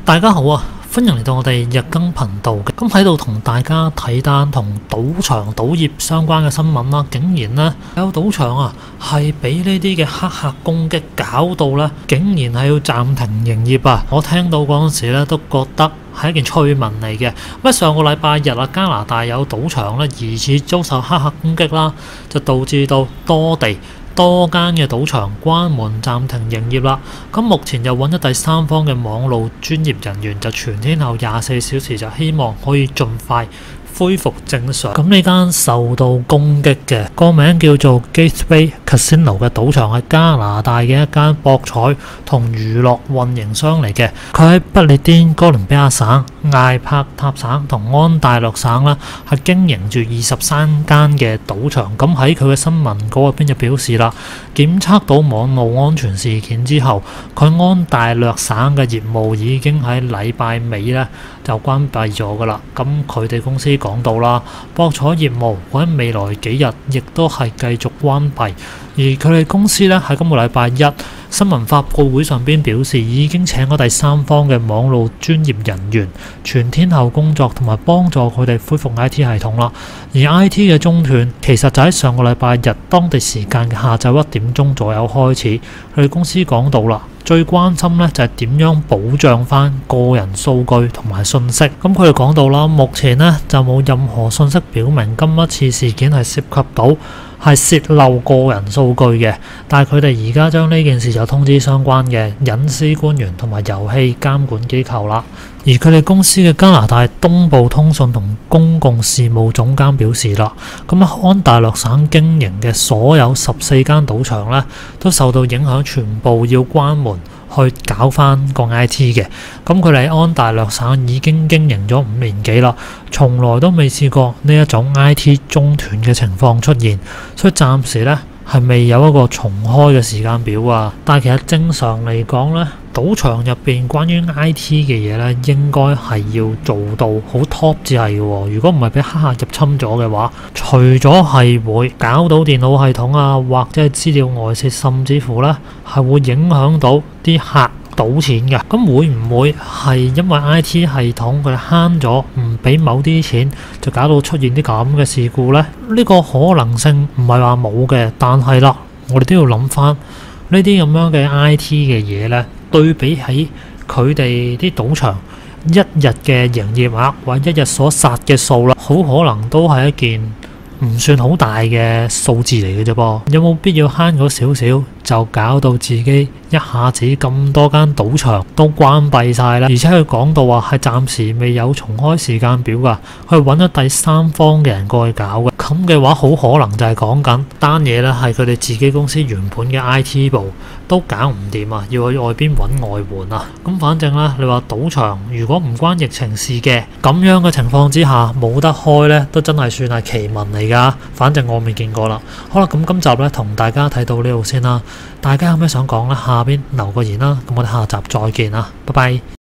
大家好啊，歡迎嚟到我哋日更頻道嘅。咁喺度同大家睇單同賭場、賭業相關嘅新聞啦。竟然呢，有賭場啊，係俾呢啲嘅黑客攻擊搞到呢，竟然係要暫停營業啊！我聽到嗰陣時呢，都覺得係一件趣聞嚟嘅。咁上個禮拜日啊，加拿大有賭場呢，疑似遭受黑客攻擊啦，就導致到多間嘅賭場關門暫停營業啦。咁目前又揾咗第三方嘅網路專業人員，就全天候24小時，就希望可以盡快恢復正常。咁呢間受到攻擊嘅個名叫做 Gateway Casino 嘅賭場係加拿大嘅一間博彩同娛樂運營商嚟嘅。佢喺不列顛哥倫比亞省、艾柏塔省同安大略省啦，係經營住23間嘅賭場。咁喺佢嘅新聞稿入邊就表示啦，檢測到網絡安全事件之後，佢安大略省嘅業務已經喺禮拜尾咧就關閉咗噶啦。咁佢哋公司講到啦，博彩業務喺未來幾日亦都係繼續關閉，而佢哋公司咧喺今個禮拜一新聞發佈會上邊表示，已經請咗第三方嘅網路專業人員全天候工作，同埋幫助佢哋恢復 IT 系統啦。而 IT 嘅中斷其實就喺上個禮拜日當地時間嘅下晝1點鐘左右開始。佢哋公司講到啦，最關心咧就係點樣保障翻個人數據同埋信息。咁佢哋講到啦，目前呢就冇任何信息表明今一次事件係涉及到係泄漏個人數據嘅，但係佢哋而家將呢件事就通知相關嘅隱私官員同埋遊戲監管機構啦。而佢哋公司嘅加拿大東部通訊同公共事務總監表示啦，咁安大略省經營嘅所有14間賭場呢，都受到影響，全部要關門去搞翻個 IT 嘅。咁佢哋喺安大略省已經經營咗5年幾啦，從來都未試過呢一種 IT 中斷嘅情況出現，所以暫時呢係未有一個重開嘅時間表啊。但係其實正常嚟講呢，賭場入邊關於 IT 嘅嘢呢，應該係要做到好 top 至係嘅喎。如果唔係俾黑客入侵咗嘅話，除咗係會搞到電腦系統啊，或者係資料外泄，甚至乎呢係會影響到啲客賭錢嘅。咁會唔會係因為 IT 系統佢慳咗唔俾某啲錢，就搞到出現啲咁嘅事故呢？呢個可能性唔係話冇嘅，但係啦，我哋都要諗翻呢啲咁樣嘅 IT 嘅嘢呢，對比起佢哋啲賭場一日嘅營業額或者一日所殺嘅數啦，好可能都係一件唔算好大嘅數字嚟嘅啫噃。有冇必要慳嗰少少就搞到自己一下子咁多間賭場都關閉晒啦？而且佢講到話係暫時未有重開時間表㗎，佢揾咗第三方嘅人過去搞嘅。咁嘅話，好可能就係講緊單嘢咧，係佢哋自己公司原本嘅 IT 部都搞唔掂啊，要去外邊揾外援啊。咁反正咧，你話賭場如果唔關疫情事嘅咁樣嘅情況之下冇得開咧，都真係算係奇聞嚟㗎。反正我未見過啦。好啦，咁今集咧同大家睇到呢度先啦。大家有咩想講咧？下邊留個言啦。咁我哋下集再見啦，拜拜。